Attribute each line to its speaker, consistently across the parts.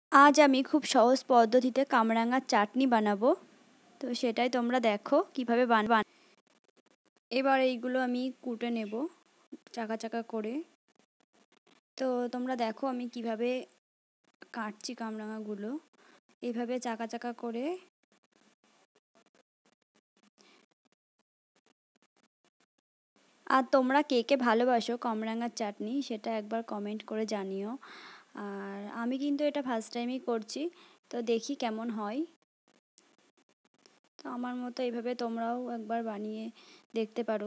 Speaker 1: আজ আমি খুব সহজ পদ্ধতিতে কামরাঙার চাটনি বানাবো। তো সেটাই তোমরা দেখো কিভাবে বানাবো। এবার এইগুলো আমি কুটে নেব চাকা চাকা করে। তো তোমরা দেখো আমি কিভাবে কাটছি কামরাঙাগুলো, এইভাবে চাকা চাকা করে। আর তোমরা কে কে ভালোবাসো কামরাঙার চাটনি সেটা একবার কমেন্ট করে জানিও। আর আমি কিন্তু এটা ফার্স্ট টাইমই করছি, তো দেখি কেমন হয়। তো আমার মতো এইভাবে তোমরাও একবার বানিয়ে দেখতে পারো।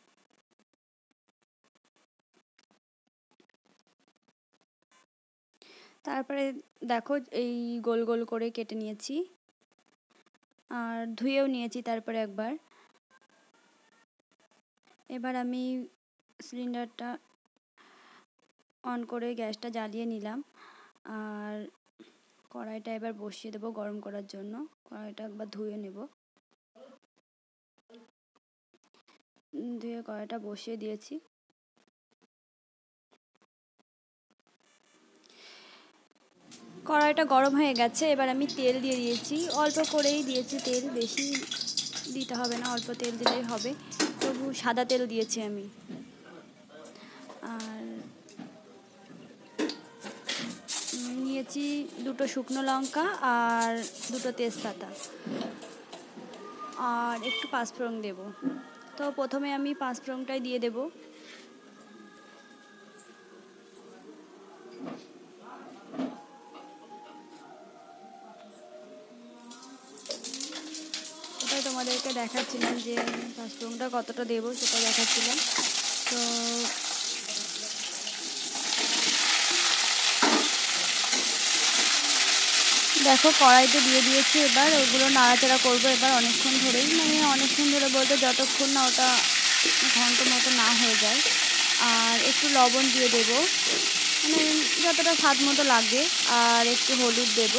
Speaker 1: তারপরে দেখো এই গোল গোল করে কেটে নিয়েছি আর ধুয়েও নিয়েছি তারপরে একবার। এবার আমি সিলিন্ডারটা অন করে গ্যাসটা জ্বালিয়ে নিলাম আর কড়াইটা এবার বসিয়ে দেবো গরম করার জন্য। কড়াইটা একবার ধুয়ে নেব, ধুয়ে কড়াইটা বসিয়ে দিয়েছি। কড়াইটা গরম হয়ে গেছে, এবার আমি তেল দিয়ে দিয়েছি, অল্প করেই দিয়েছি তেল, বেশি দিতে হবে না, অল্প তেল দিলেই হবে। তবু সাদা তেল দিয়েছি আমি। আর নিয়েছি দুটো শুকনো লঙ্কা আর দুটো তেজপাতা আর একটু পাঁচফোড়ন দেব। তো প্রথমে আমি পাঁচফোড়নটাই দিয়ে দেব। ওটাই তোমাদেরকে দেখাচ্ছিলাম যে পাঁচফোড়নটা কতটা দেবো সেটা দেখাচ্ছিলাম। তো দেখো কড়াইতে দিয়ে দিয়েছি, এবার ওগুলো নাড়াচাড়া করবো এবার অনেকক্ষণ ধরেই, মানে অনেকক্ষণ ধরে বলতে যতক্ষণ না ওটা ঘন্ট মতো না হয়ে যায়। আর একটু লবণ দিয়ে দেবো, মানে যতটা স্বাদ মতো লাগে, আর একটু হলুদ দেবো।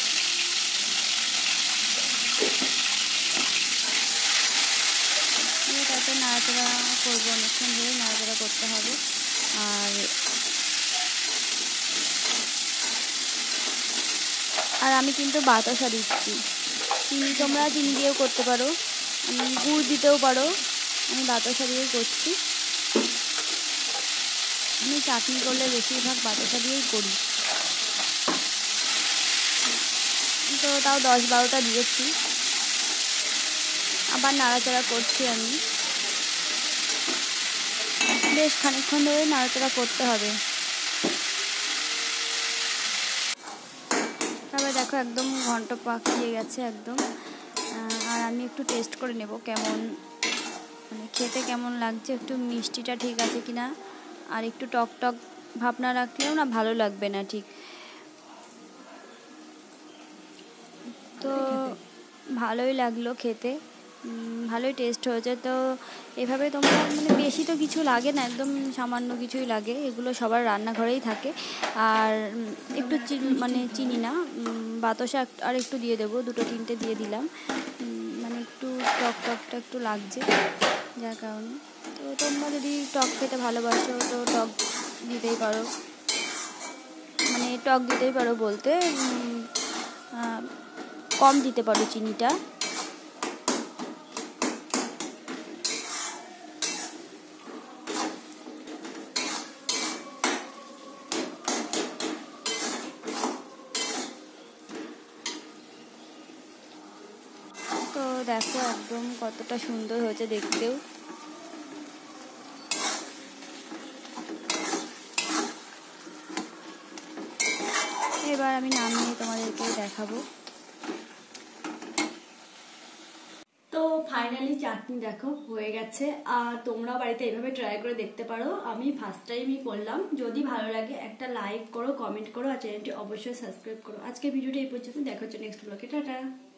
Speaker 1: তারপরে নাড়াচাড়া করবো, অনেকক্ষণ ধরে নাড়াচাড়া করতে হবে। আর আমি কিন্তু বাতাসা দিচ্ছি, চিনি তোমরা চিনি দিয়েও করতে পারো, গুড় দিতেও পারো, আমি বাতাসা দিয়েই করছি। আমি চাটনি করলে বেশিরভাগ বাতাসা দিয়েই করি। তো তাও 10-12টা দিয়েছি, আবার নাড়াচাড়া করছি আমি। বেশ খানিকক্ষণ ধরে নাড়াচাড়া করতে হবে। তারপরে দেখো একদম ঘন্ট পাকিয়ে গেছে একদম। আর আমি একটু টেস্ট করে নেব কেমন, মানে খেতে কেমন লাগছে, একটু মিষ্টিটা ঠিক আছে কিনা। আর একটু টক টক ভাব না রাখলেও না ভালো লাগবে না ঠিক। তো ভালোই লাগলো খেতে, ভালোই টেস্ট হয়েছে। তো এভাবে তোমরা, মানে বেশি তো কিছু লাগে না, একদম সামান্য কিছুই লাগে, এগুলো সবার রান্নাঘরেই থাকে। আর একটু মানে চিনি না, বাতাসা আর একটু দিয়ে দেবো, 2-3টে দিয়ে দিলাম, মানে একটু টক টকটা একটু লাগছে যার কারণে। তো তোমরা যদি টক খেতে ভালোবাসো তো টক দিতেই পারো, মানে টক দিতেই পারো বলতে কম দিতে পারো চিনিটা। তো দেখো একদম কতটা সুন্দর হয়েছে দেখতেও। এবার আমি নামিয়ে তোমাদেরকে দেখাবো। তো ফাইনালি চাটনি দেখো হয়ে গেছে, আর তোমরাও বাড়িতে এভাবে ট্রাই করে দেখতে পারো। আমি ফার্স্ট টাইমই করলাম। যদি ভালো লাগে একটা লাইক করো, কমেন্ট করো, আর চ্যানেলটি অবশ্যই সাবস্ক্রাইব করো। আজকে ভিডিওটা এই পর্যন্ত, দেখা হচ্ছে নেক্সট ব্লগে, টাটা।